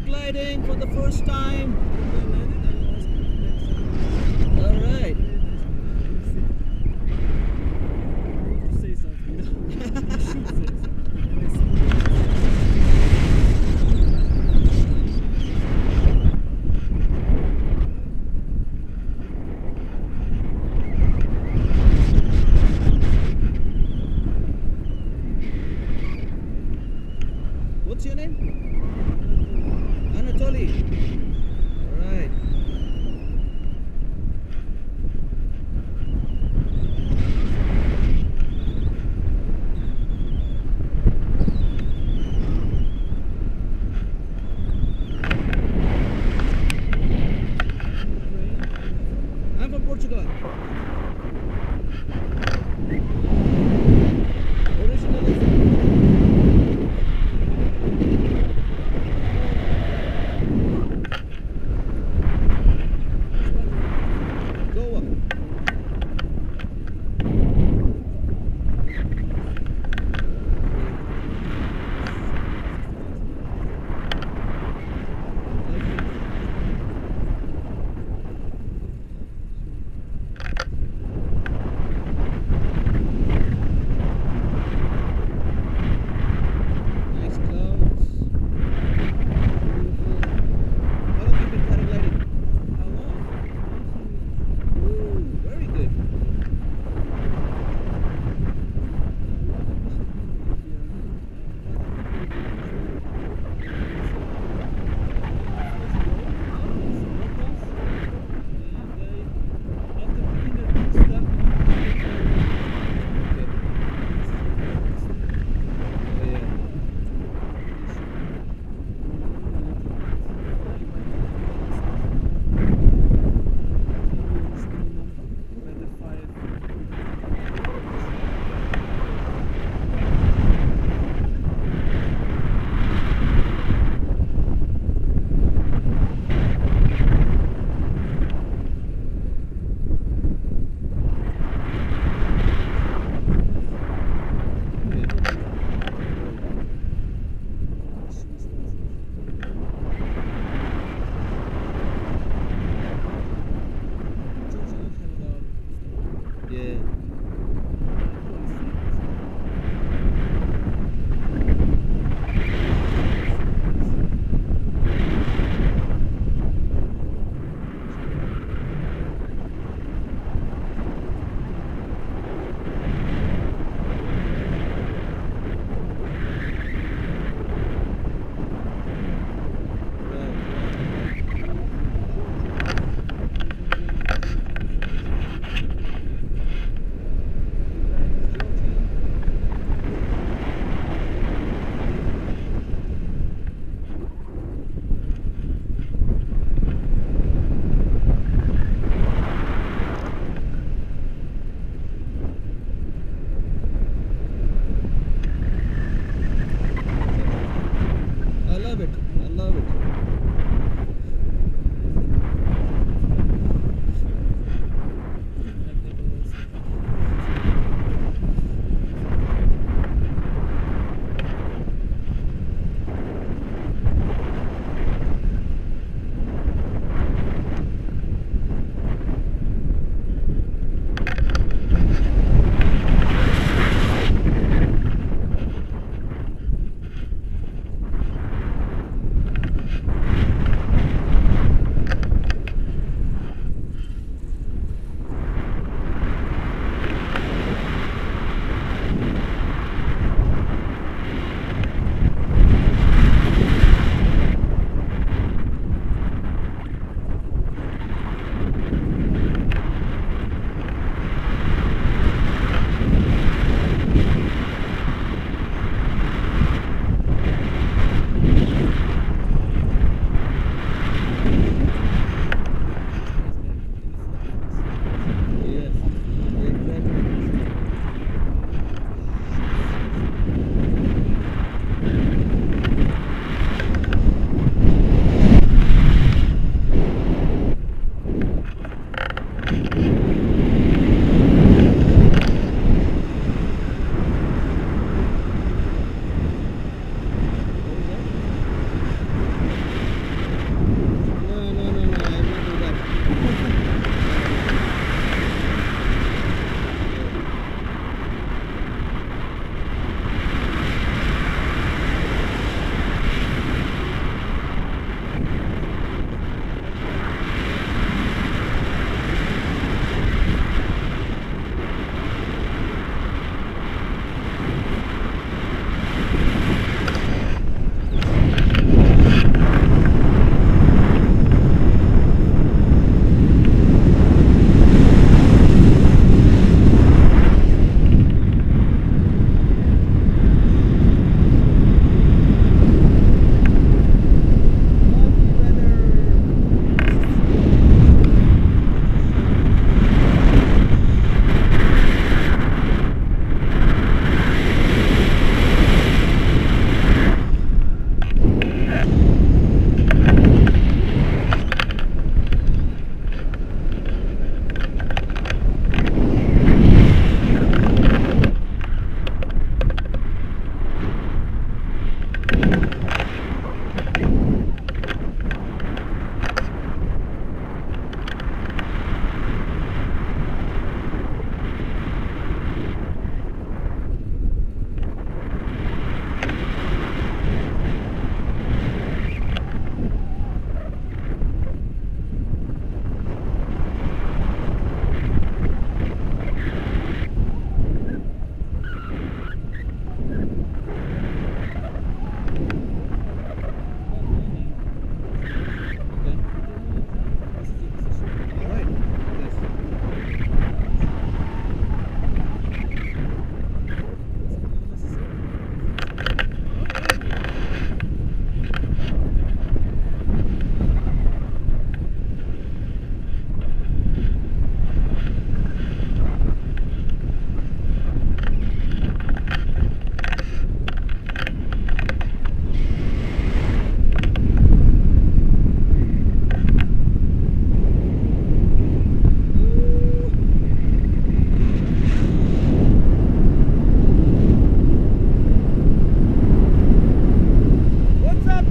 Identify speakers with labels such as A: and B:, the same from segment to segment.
A: paragliding for the first time. All right.
B: Say something. You should say something.
A: What's your name? Anatoly. All right. I'm from Portugal. Originally from Goa. Nice clouds. Beautiful. How long have you been paragliding?
B: How long?
A: Ooh, very good. Okay. Oh yeah. Yeah. I love it. I love it.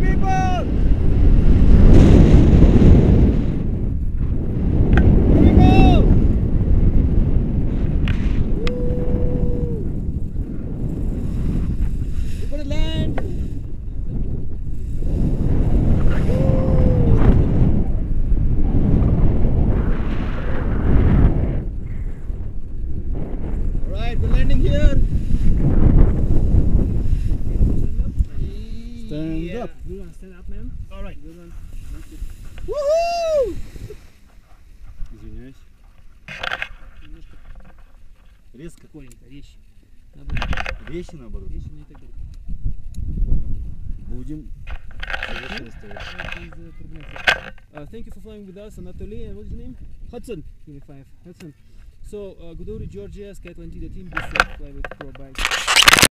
A: people! Here we go! We're gonna land! Alright, we're landing here. Stand up.
B: Good one, stand up, man.
A: Alright.
B: Good one.
A: Woohoo!
C: Извиняюсь.
B: Немножко
C: Резко.
B: коренько, вещи. Наоборот,
C: Вещи наоборот.
B: вещи не так далеко.
C: Понял. Будем совершенствовать.
B: Thank you for flying with us, Anatoly, and what's your name? Hudson. Give me 5. Hudson. So, Guduri, Georgia, Sky 20, the team, be safe, fly with Pro Bike.